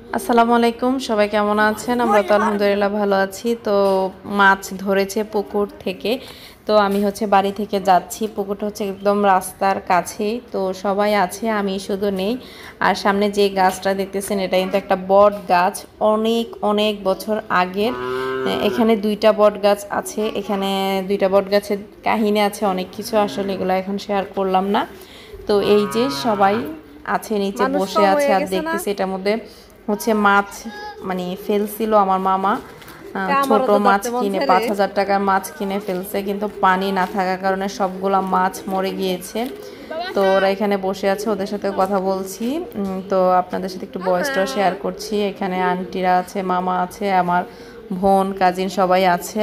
আসসালামু আলাইকুম, সবাই কেমন আছেন? আমরা তো আলহামদুলিল্লাহ ভালো আছি। তো মাছ ধরেছে পুকুর থেকে, তো আমি হচ্ছে বাড়ি থেকে যাচ্ছি। পুকুরটা হচ্ছে একদম রাস্তার কাছেই, তো সবাই আছে, আমি শুধু নেই। আর সামনে যে গাছটা দেখতেছেন এটা কিন্তু একটা বট গাছ, অনেক অনেক বছর আগের। এখানে দুইটা বট গাছ আছে, এখানে দুইটা বট গাছের কাহিনী আছে অনেক কিছু, আসলে এগুলো এখন শেয়ার করলাম না। তো এই যে সবাই আছে, নিচে বসে আছে আর দেখতেছি। এটার মধ্যে হচ্ছে মাছ মানে ফেলছিল আমার মামা, ছোট মাছ কিনে 5,000 টাকার মাছ কিনে ফেলছে, কিন্তু পানি না থাকার কারণে সবগুলা মাছ মরে গিয়েছে। তো ওরা এখানে বসে আছে, ওদের সাথে কথা বলছি। তো আপনাদের সাথে একটু ভয়েসটাও শেয়ার করছি। এখানে আন্টিরা আছে, মামা আছে, আমার বোন কাজিন সবাই আছে।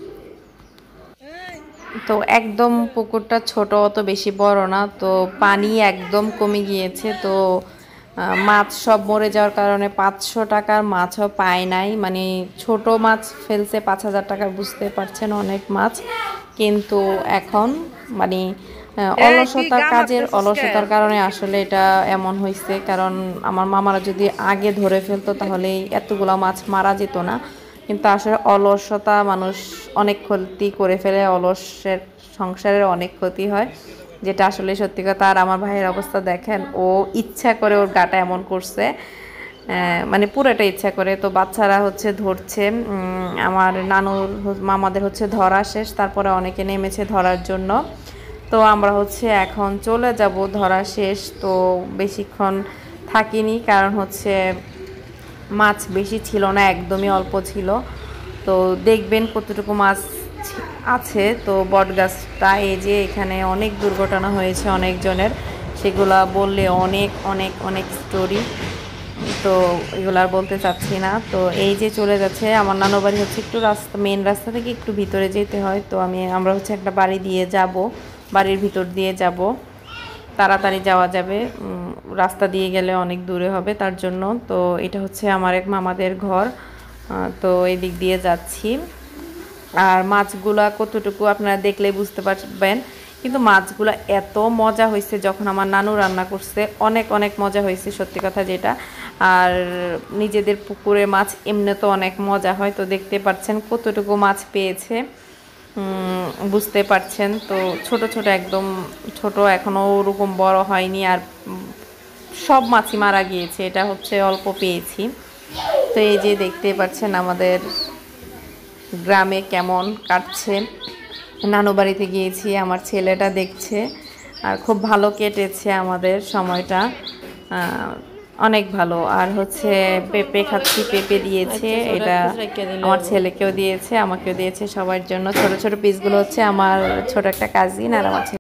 তো একদম পুকুরটা ছোট, অত বেশি বড় না, তো পানি একদম কমে গিয়েছে। তো মাছ সব মরে যাওয়ার কারণে 500 টাকার মাছও পায় নাই, মানে ছোট মাছ ফেলছে 5,000 টাকার, বুঝতে পারছেন অনেক মাছ। কিন্তু এখন মানে কাজের অলসতার কারণে আসলে এটা এমন হয়েছে। কারণ আমার মামারা যদি আগে ধরে ফেলতো তাহলে এতগুলা মাছ মারা যেত না। কিন্তু আসলে অলসতা মানুষ অনেক ক্ষতি করে ফেলে, অলসের সংসারের অনেক ক্ষতি হয়, যেটা আসলে সত্যি কথা। আর আমার ভাইয়ের অবস্থা দেখেন, ও ইচ্ছা করে ওর গাটা এমন করছে, মানে পুরোটা ইচ্ছা করে। তো বাচ্চারা হচ্ছে ধরছে, আমার নানুর মামাদের হচ্ছে ধরা শেষ, তারপরে অনেকে নেমেছে ধরার জন্য। তো আমরা হচ্ছে এখন চলে যাব, ধরা শেষ। তো বেশিক্ষণ থাকিনি, কারণ হচ্ছে মাছ বেশি ছিল না, একদমই অল্প ছিল। তো দেখবেন কতটুকু মাছ আছে। তো বটগাছটা এই যে এখানে অনেক দুর্ঘটনা হয়েছে অনেকজনের, সেগুলা বললে অনেক অনেক অনেক স্টোরি, তো এগুলো আর বলতে চাচ্ছি না। তো এই যে চলে যাচ্ছে, আমার নানু বাড়ি হচ্ছে একটু রাস্তা, মেন রাস্তা থেকে একটু ভিতরে যেতে হয়। তো আমরা হচ্ছে একটা বাড়ি দিয়ে যাব, বাড়ির ভিতর দিয়ে যাব, তাড়াতাড়ি যাওয়া যাবে, রাস্তা দিয়ে গেলে অনেক দূরে হবে তার জন্য। তো এটা হচ্ছে আমার এক মামাদের ঘর, তো এই দিক দিয়ে যাচ্ছি। আর মাছগুলা কতটুকু আপনারা দেখলে বুঝতে পারবেন, কিন্তু মাছগুলা এত মজা হয়েছে যখন আমার নানু রান্না করছে, অনেক অনেক মজা হয়েছে সত্যি কথা যেটা। আর নিজেদের পুকুরে মাছ এমনি তো অনেক মজা হয়। তো দেখতে পাচ্ছেন কতটুকু মাছ পেয়েছে, বুঝতে পারছেন। তো ছোট ছোট, একদম ছোট, এখনও ওরকম বড় হয়নি। আর সব মাছই মারা গিয়েছে, এটা হচ্ছে অল্প পেয়েছি। তো এই যে দেখতে পাচ্ছেন আমাদের গ্রামে কেমন কাটছে। নানু বাড়িতে গিয়েছি, আমার ছেলেটা দেখছে, আর খুব ভালো কেটেছে আমাদের সময়টা, অনেক ভালো। আর হচ্ছে পেঁপে খাচ্ছি, পেঁপে দিয়েছে, এটা আমার ছেলেকেও দিয়েছে, আমাকেও দিয়েছে, সবার জন্য। ছোট ছোট পিসগুলো হচ্ছে আমার ছোট একটা কাজিন আর আমার ছেলে।